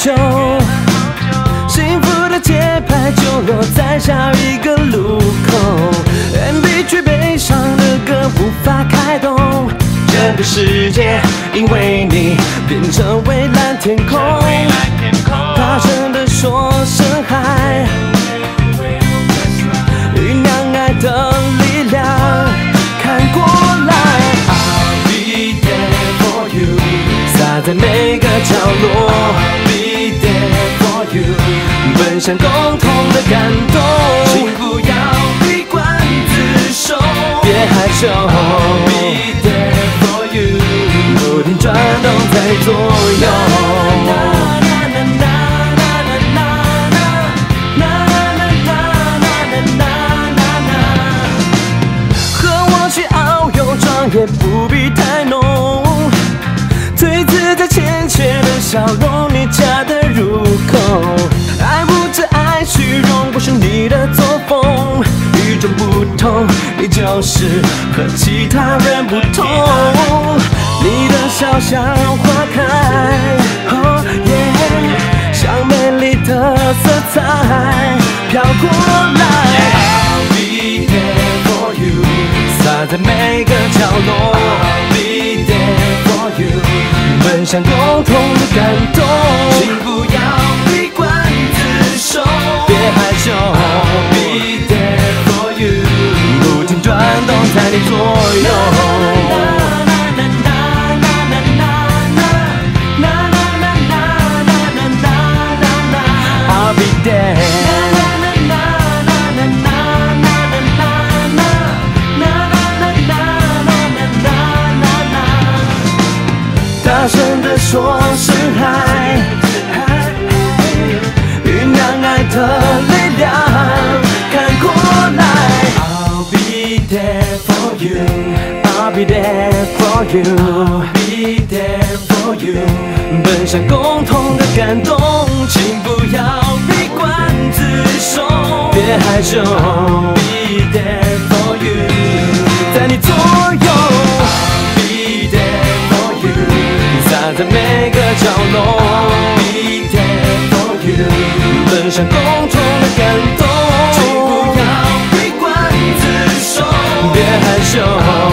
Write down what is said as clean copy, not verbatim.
久，幸福的节拍就落在下一个路口。MV 曲悲伤的歌无法开动，整个世界因为你变成蔚蓝天空。大声地说声嗨，酝酿爱的力量，看过来。I'll be there for you， 洒在每个角落。I'll be there for you， 奔向共同的感动。请不要闭关自守，别害羞。I'll be there for you， 不停转动在左右。也不必太浓，最自在亲切的笑容，你家的入口。爱不止爱虚荣，不是你的作风，与众不同，你就是和其他人不同。你的笑像花开，哦耶，像美丽的色彩飘过来。I'll be there for you， 洒在每个角落。I'll be there for you， 奔向共同的感动。请不要闭关自守，别害羞。I'll be there for you， 不停转动在你左右。I'll be there。大声地说声嗨，酝酿爱的力量，看过来。I'll be there for you， I'll be there for you， I'll be there for you， 奔向共同的感动，请不要闭关自守，别害羞。I'll be there for you， 在你左右。洒在每个角落。I'll be there for you， 奔向共同的感动。请不要闭关自守，别害羞。